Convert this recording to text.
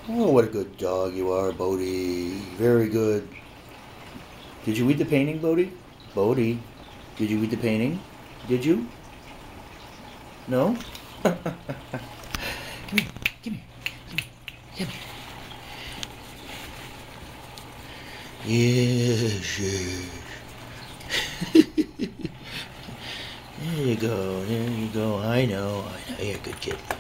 Oh, what a good dog you are, Bodhi. Very good. Did you read the painting, Bodhi? Bodhi, did you read the painting? Did you? No? Come here. Come here. Come here. Yes, yes. There you go. There you go. I know. You're a good kid.